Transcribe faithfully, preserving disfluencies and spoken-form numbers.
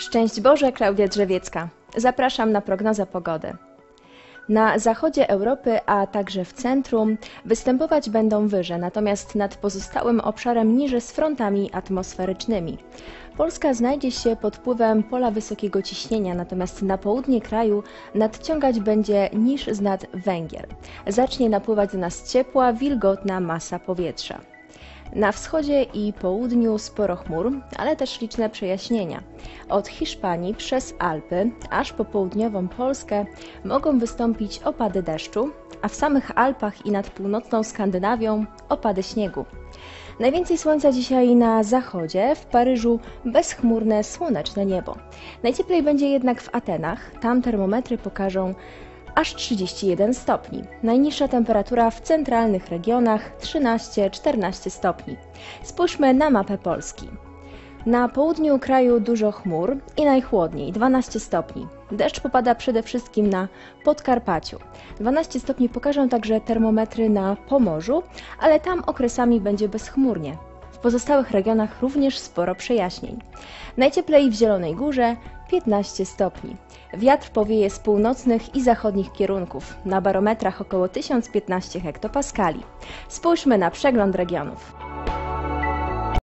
Szczęść Boże, Klaudia Drzewiecka. Zapraszam na prognozę pogody. Na zachodzie Europy, a także w centrum występować będą wyże, natomiast nad pozostałym obszarem niże z frontami atmosferycznymi. Polska znajdzie się pod wpływem pola wysokiego ciśnienia, natomiast na południe kraju nadciągać będzie niż z nad Węgier. Zacznie napływać do nas ciepła, wilgotna masa powietrza. Na wschodzie i południu sporo chmur, ale też liczne przejaśnienia. Od Hiszpanii przez Alpy aż po południową Polskę mogą wystąpić opady deszczu, a w samych Alpach i nad północną Skandynawią opady śniegu. Najwięcej słońca dzisiaj na zachodzie, w Paryżu bezchmurne, słoneczne niebo. Najcieplej będzie jednak w Atenach, tam termometry pokażą aż trzydzieści jeden stopni. Najniższa temperatura w centralnych regionach trzynaście czternaście stopni. Spójrzmy na mapę Polski. Na południu kraju dużo chmur i najchłodniej dwanaście stopni. Deszcz popada przede wszystkim na Podkarpaciu. dwanaście stopni pokażą także termometry na Pomorzu, ale tam okresami będzie bezchmurnie. W pozostałych regionach również sporo przejaśnień. Najcieplej w Zielonej Górze piętnaście stopni. Wiatr powieje z północnych i zachodnich kierunków. Na barometrach około tysiąc piętnaście hektopaskali. Spójrzmy na przegląd regionów.